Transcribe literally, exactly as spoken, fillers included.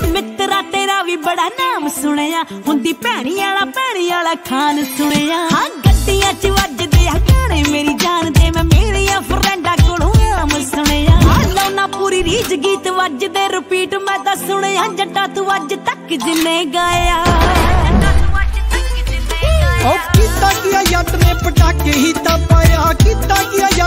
मित्रा तेरा भी बड़ा नाम सुनिया, हुंदी भैणी वाला भैणी वाला खान सुनिया। हाँ गड्डियां च वजदे आ गाने मेरी जान दे, मैं मेरी फ्रेंडा कोलों नाम सुनिया। लाउना पूरी रीच गीत वजदे रिपीट, मैं तां सुनिया जट्टा तू अज तक जिन्ने गाया। ओ कीता किया जट ने पटाके ही ता पाया, कीता किया